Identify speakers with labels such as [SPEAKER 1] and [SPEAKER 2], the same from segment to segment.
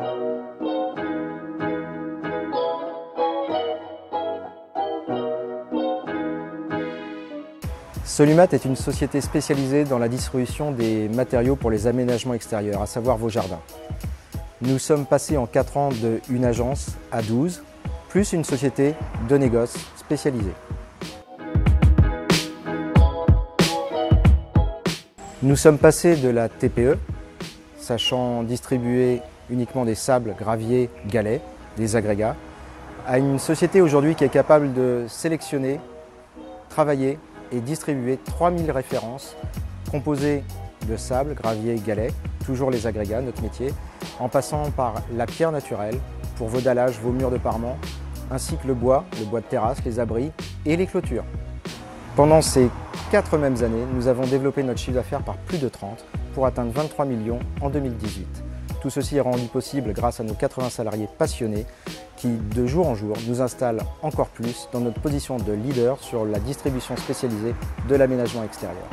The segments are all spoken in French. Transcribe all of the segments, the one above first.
[SPEAKER 1] Solumat est une société spécialisée dans la distribution des matériaux pour les aménagements extérieurs, à savoir vos jardins. Nous sommes passés en 4 ans d'une agence à 12, plus une société de négoce spécialisée. Nous sommes passés de la TPE, sachant distribuer uniquement des sables, graviers, galets, des agrégats, à une société aujourd'hui qui est capable de sélectionner, travailler et distribuer 3000 références composées de sable, gravier, galets, toujours les agrégats, notre métier, en passant par la pierre naturelle pour vos dallages, vos murs de parement, ainsi que le bois de terrasse, les abris et les clôtures. Pendant ces 4 mêmes années, nous avons développé notre chiffre d'affaires par plus de 30 pour atteindre 23 millions en 2018. Tout ceci est rendu possible grâce à nos 80 salariés passionnés qui, de jour en jour, nous installent encore plus dans notre position de leader sur la distribution spécialisée de l'aménagement extérieur.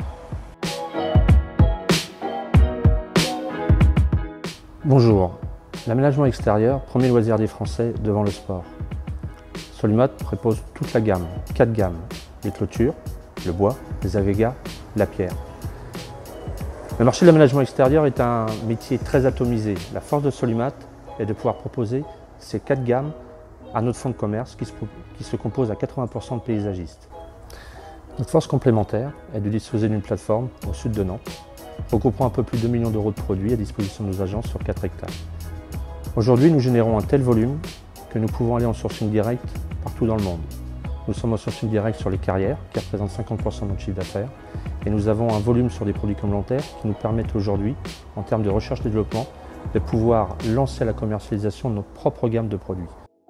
[SPEAKER 2] Bonjour, l'aménagement extérieur, premier loisir des Français devant le sport. Solumat propose toute la gamme, 4 gammes, les clôtures, le bois, les agrégats, la pierre. Le marché de l'aménagement extérieur est un métier très atomisé. La force de Solumat est de pouvoir proposer ces 4 gammes à notre fonds de commerce qui se compose à 80% de paysagistes. Notre force complémentaire est de disposer d'une plateforme au sud de Nantes, regroupant un peu plus de 2 millions d'euros de produits à disposition de nos agences sur 4 hectares. Aujourd'hui, nous générons un tel volume que nous pouvons aller en sourcing direct partout dans le monde. Nous sommes en sourcing direct sur les carrières, qui représentent 50% de notre chiffre d'affaires, et nous avons un volume sur des produits complémentaires qui nous permettent aujourd'hui, en termes de recherche et développement, de pouvoir lancer la commercialisation de notre propre gamme de produits.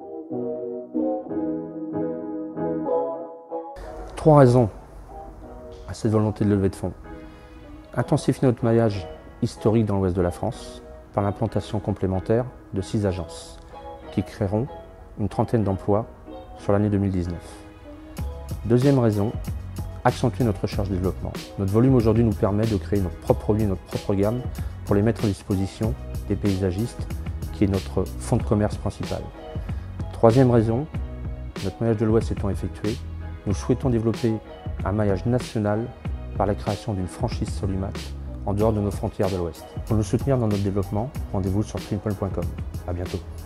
[SPEAKER 2] 3 raisons à cette volonté de levée de fonds. Intensifier notre maillage historique dans l'ouest de la France par l'implantation complémentaire de 6 agences qui créeront une trentaine d'emplois sur l'année 2019. Deuxième raison, accentuer notre recherche-développement. Notre volume aujourd'hui nous permet de créer nos propres produits, notre propre gamme pour les mettre à disposition des paysagistes qui est notre fonds de commerce principal. Troisième raison, notre maillage de l'ouest étant effectué, nous souhaitons développer un maillage national par la création d'une franchise Solumat en dehors de nos frontières de l'ouest. Pour nous soutenir dans notre développement, rendez-vous sur cleanpoint.com. À bientôt.